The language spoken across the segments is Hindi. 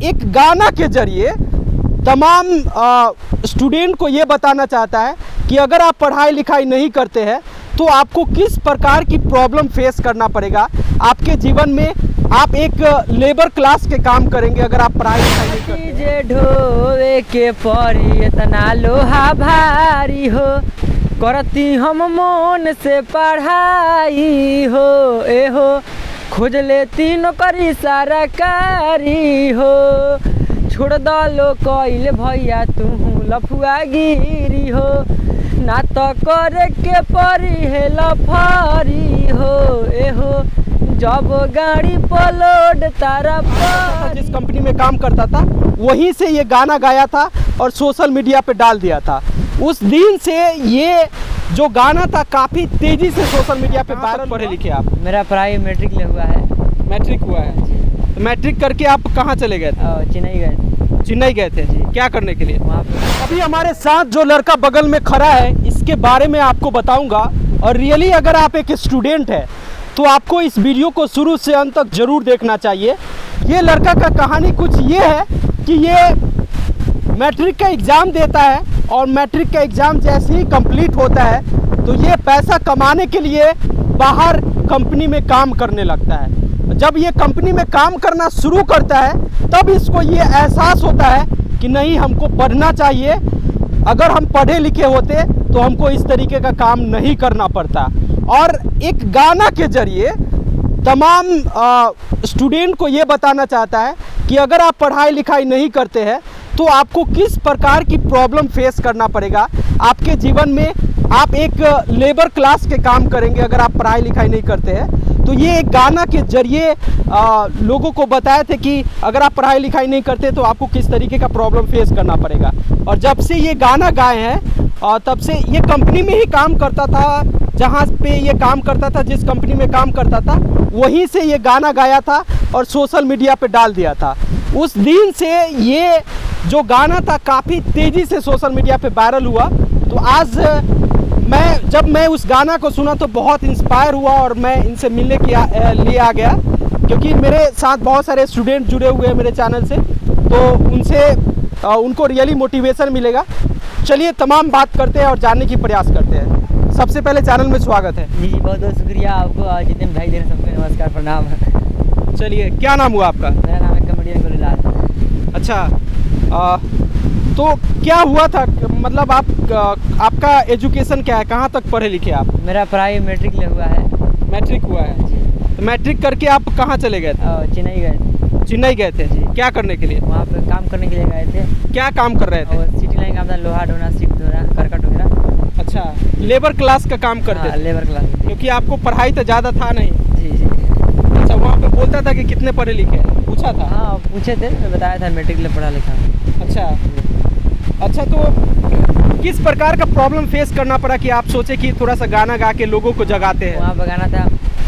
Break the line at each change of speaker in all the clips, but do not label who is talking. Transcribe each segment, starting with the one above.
एक गाना के जरिए तमाम स्टूडेंट को ये बताना चाहता है कि अगर आप पढ़ाई लिखाई नहीं करते हैं तो आपको किस प्रकार की प्रॉब्लम फेस करना पड़ेगा आपके जीवन में। आप एक लेबर क्लास के काम करेंगे अगर आप पढ़ाई लिखाई नहीं करते।
जे ढोवे के परी इतना लोहा भारी हो, करती हम मन से पढ़ाई हो, ए हो खोज लेती नौकरी सरकारी हो, छोड़ दलो कइल भैया तू लफुआ गिरी हो, ना तो करे के परी है लफारी हो, ए हो जब गाड़ी पलोड तारा पर।
जिस कंपनी में काम करता था वहीं से ये गाना गाया था और सोशल मीडिया पे डाल दिया था। उस दिन से ये जो गाना था काफ़ी तेज़ी से सोशल मीडिया पे वायरल। पढ़े लिखे आप?
मेरा पढ़ाई मैट्रिक ले हुआ है।
मैट्रिक हुआ है? तो मैट्रिक करके आप कहाँ चले गए थे?
चेन्नई गए।
चेन्नई गए थे? क्या करने के लिए
वहाँ पे?
अभी हमारे साथ जो लड़का बगल में खड़ा है इसके बारे में आपको बताऊंगा। और रियली अगर आप एक स्टूडेंट है तो आपको इस वीडियो को शुरू से अंत तक जरूर देखना चाहिए। ये लड़का का कहानी कुछ ये है कि ये मैट्रिक का एग्ज़ाम देता है और मैट्रिक का एग्ज़ाम जैसे ही कंप्लीट होता है तो ये पैसा कमाने के लिए बाहर कंपनी में काम करने लगता है। जब ये कंपनी में काम करना शुरू करता है तब इसको ये एहसास होता है कि नहीं, हमको पढ़ना चाहिए। अगर हम पढ़े लिखे होते तो हमको इस तरीके का काम नहीं करना पड़ता। और एक गाना के जरिए तमाम स्टूडेंट को ये बताना चाहता है कि अगर आप पढ़ाई लिखाई नहीं करते हैं तो आपको किस प्रकार की प्रॉब्लम फेस करना पड़ेगा आपके जीवन में। आप एक लेबर क्लास के काम करेंगे अगर आप पढ़ाई लिखाई नहीं करते हैं। तो ये एक गाना के जरिए लोगों को बताए थे कि अगर आप पढ़ाई लिखाई नहीं करते तो आपको किस तरीके का प्रॉब्लम फेस करना पड़ेगा। और जब से ये गाना गाए हैं तब से ये कंपनी में ही काम करता था, जहाँ पे ये काम करता था, जिस कंपनी में काम करता था वहीं से ये गाना गाया था और सोशल मीडिया पे डाल दिया था। उस दिन से ये जो गाना था काफ़ी तेज़ी से सोशल मीडिया पे वायरल हुआ। तो आज जब मैं उस गाना को सुना तो बहुत इंस्पायर हुआ और मैं इनसे मिलने के लिए आ गया, क्योंकि मेरे साथ बहुत सारे स्टूडेंट जुड़े हुए हैं मेरे चैनल से, तो उनको रियली मोटिवेशन मिलेगा। चलिए तमाम बात करते हैं और जानने की प्रयास करते हैं। सबसे पहले चैनल में स्वागत है।
जी बहुत बहुत शुक्रिया आपको, जितने भाई दे रहे सबको नमस्कार प्रणाम।
चलिए, क्या नाम हुआ आपका?
मेरा नाम है कॉमेडियन गोलूलाल।
अच्छा, तो क्या हुआ था, मतलब आपका एजुकेशन क्या है, कहाँ तक पढ़े लिखे आप?
मेरा पढ़ाई मैट्रिक ले हुआ है।
मैट्रिक हुआ है? तो मैट्रिक करके आप कहाँ चले गए थे?
चेन्नई गए।
चेन्नई गए थे? क्या करने के लिए?
वहाँ पे काम करने के लिए गए थे।
क्या काम कर रहे थे?
और सिटी लाइन काम था, लोहा ढोना, सीट धोना, करकट वगैरह।
अच्छा, लेबर क्लास का काम करते थे?
Labour class.
क्योंकि आपको पढ़ाई तो ज़्यादा था नहीं?
जी जी।
अच्छा, वहाँ पे बोलता था कि कितने पढ़े लिखे हैं, पूछा था?
हाँ पूछे थे, मैं बताया था मैट्रिक ले पढ़ा लिखा।
अच्छा, तो किस प्रकार का प्रॉब्लम फेस करना पड़ा कि आप सोचे कि थोड़ा सा गाना गा के लोगों को जगाते हैं?
वहाँ पर गाना था,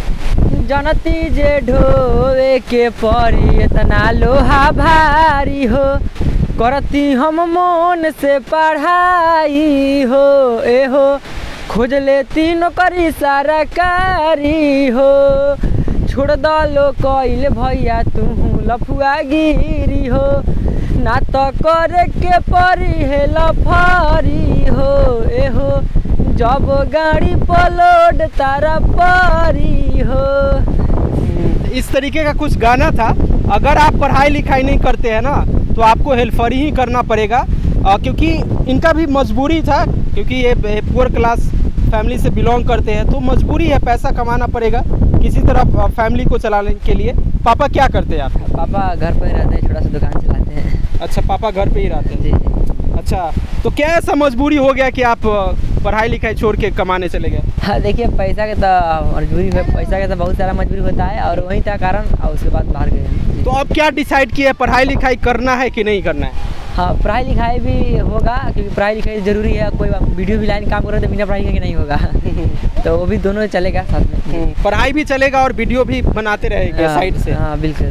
जनती जे ढोवे के परी इतना लोहा भारी हो, करती हम मन से पढ़ाई हो, ए हो खोज लेती नौकरी सरकारी हो, छोड़ दलो कइल भैया तू लफुआ गिरी हो, ना तो करे के परी है लफारी हो, ए हो जब गाड़ी पलोड तारा पारी हो।
इस तरीके का कुछ गाना था। अगर आप पढ़ाई लिखाई नहीं करते हैं ना तो आपको हेल्पर ही करना पड़ेगा, क्योंकि इनका भी मजबूरी था, क्योंकि ये पुअर क्लास फैमिली से बिलोंग करते हैं तो मजबूरी है, पैसा कमाना पड़ेगा किसी तरह फैमिली को चलाने के लिए। पापा क्या करते हैं आपका?
पापा घर पर ही रहते हैं, छोटा सा दुकान चलाते हैं।
अच्छा, पापा घर पे ही रहते हैं?
जी जी।
अच्छा, तो क्या ऐसा मजबूरी हो गया कि आप पढ़ाई लिखाई छोड़ के कमाने चले गए?
हाँ देखिए, पैसा के तो मजबूरी है, पैसा के तो बहुत सारा मजबूरी होता है और वही था कारण, और उसके बाद बाहर गए।
तो अब क्या डिसाइड किया, पढ़ाई लिखाई करना है कि नहीं करना है?
हाँ पढ़ाई लिखाई भी होगा, क्योंकि पढ़ाई लिखाई ज़रूरी है। कोई वीडियो भी लाइन काम कर रहे तो बिना पढ़ाई के नहीं होगा तो वो भी दोनों चलेगा साथ में।
पढ़ाई भी चलेगा और वीडियो भी बनाते रहेंगे साइड से।
हाँ बिल्कुल बिल्कुल।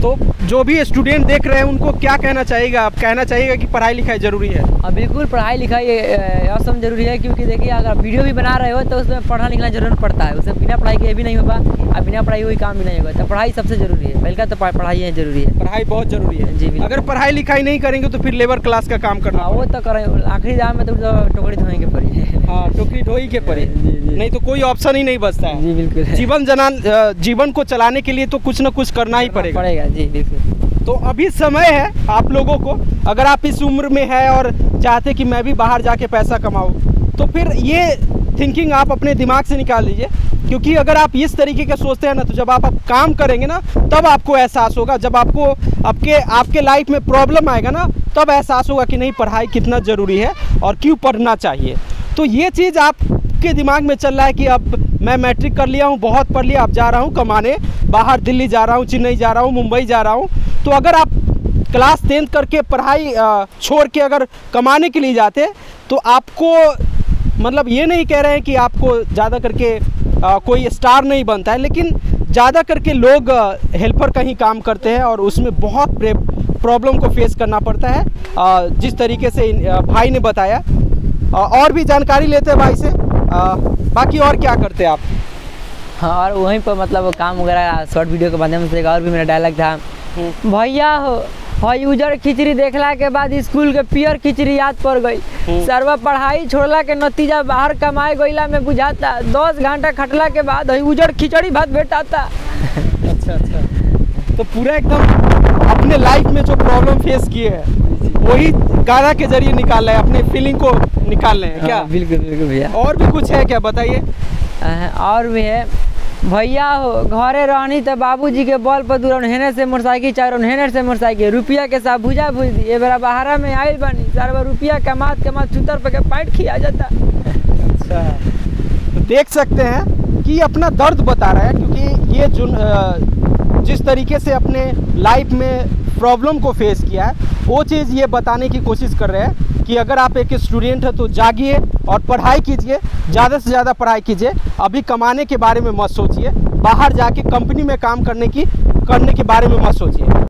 तो जो भी स्टूडेंट देख रहे हैं उनको क्या कहना चाहिएगा आप? कहना चाहिएगा कि पढ़ाई लिखाई ज़रूरी है?
हाँ बिल्कुल, पढ़ाई लिखाई अवश्य ज़रूरी है, क्योंकि देखिए अगर वीडियो भी बना रहे हो तो उसमें पढ़ना लिखना जरूर पड़ता है। उससे बिना पढ़ाई के भी नहीं होगा और बिना पढ़ाई हुई काम भी नहीं होगा। तो पढ़ाई सबसे ज़रूरी है, पहले तो पढ़ाई है ज़रूरी है,
पढ़ाई बहुत ज़रूरी है
जी।
अगर पढ़ाई लिखाई नहीं करेंगे तो फिर लेबर क्लास का काम करना।
वो तो करें, आखिरी दाम में तो टोकरी धोएंगे पड़ी।
हाँ, टोकरी ढोई के पड़े, नहीं तो कोई ऑप्शन ही नहीं बचता है।
जी बिल्कुल,
जीवन को चलाने के लिए तो कुछ ना कुछ करना ही पड़ेगा।
जी बिल्कुल।
तो अभी समय है आप लोगों को, अगर आप इस उम्र में है और चाहते कि मैं भी बाहर जाके पैसा कमाऊँ, तो फिर ये थिंकिंग आप अपने दिमाग से निकाल लीजिए। क्योंकि अगर आप इस तरीके का सोचते हैं ना, तो जब आप काम करेंगे ना तब आपको एहसास होगा, जब आपको आपके लाइफ में प्रॉब्लम आएगा ना तब एहसास होगा कि नहीं पढ़ाई कितना ज़रूरी है और क्यों पढ़ना चाहिए। तो ये चीज़ आपके दिमाग में चल रहा है कि अब मैं मैट्रिक कर लिया हूँ, बहुत पढ़ लिया, अब जा रहा हूँ कमाने, बाहर दिल्ली जा रहा हूँ, चेन्नई जा रहा हूँ, मुंबई जा रहा हूँ। तो अगर आप क्लास 10 करके पढ़ाई छोड़ के अगर कमाने के लिए जाते तो आपको, मतलब ये नहीं कह रहे हैं कि आपको ज़्यादा करके कोई स्टार नहीं बनता है, लेकिन ज़्यादा करके लोग हेल्पर का ही काम करते हैं और उसमें बहुत प्रॉब्लम को फेस करना पड़ता है, जिस तरीके से भाई ने बताया। और भी जानकारी लेते हैं भाई से, बाकी और क्या करते हैं आप?
हाँ, और वहीं पर मतलब काम वगैरह शॉर्ट वीडियो के माध्यम से। और भी मेरा डायलॉग था, भैया हो उजर खिचड़ी देखला के बाद स्कूल के पियर खिचड़ी याद पड़ गई। सर्व पढ़ाई छोड़ला के नतीजा बाहर कमाए गईला में बुझाता, 10 घंटा खटला के बाद उजर खिचड़ी भात भेटाता।
अच्छा, तो पूरा एकदम अपने लाइफ में जो प्रॉब्लम फेस किए हैं वही गाना के जरिए निकाल रहे हैं, अपने फीलिंग को निकाल रहे हैं क्या?
बिल्कुल बिल्कुल भैया।
और भी कुछ है क्या, बताइए?
और भी है, भैया हो घरे रहनी तो बाबूजी के बॉल पर दूर हेने से मोटरसाइकिल चारों हेने से मोटरसाइकिल, रुपया के साथ भुजा भुज दी, ये बेरा बाहरा में आयल बनी, सारा रुपया कमात चुतर पे के पैट खिया जाता।
अच्छा, तो देख सकते हैं कि अपना दर्द बता रहा है, क्योंकि ये जिस तरीके से अपने लाइफ में प्रॉब्लम को फेस किया है वो चीज़ ये बताने की कोशिश कर रहे हैं कि अगर आप एक स्टूडेंट हैं तो जागिए और पढ़ाई कीजिए, ज़्यादा से ज़्यादा पढ़ाई कीजिए। अभी कमाने के बारे में मत सोचिए, बाहर जाके कंपनी में काम करने के बारे में मत सोचिए।